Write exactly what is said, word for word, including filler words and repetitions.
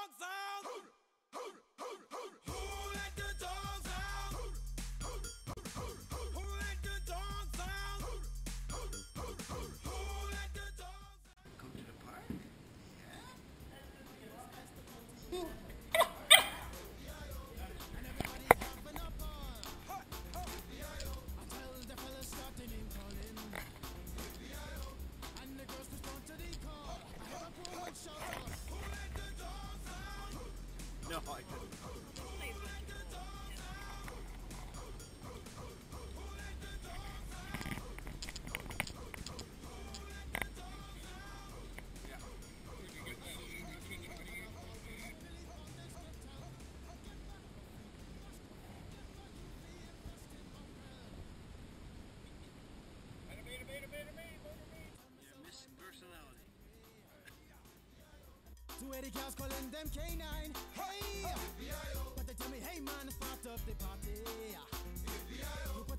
dogs out? Who let the dogs out? Who let the dogs out? Who let the dogs out? Come to the park? No, I couldn't. Two eighty cows calling them K nine. Hey! But they tell me, hey man, start up the party.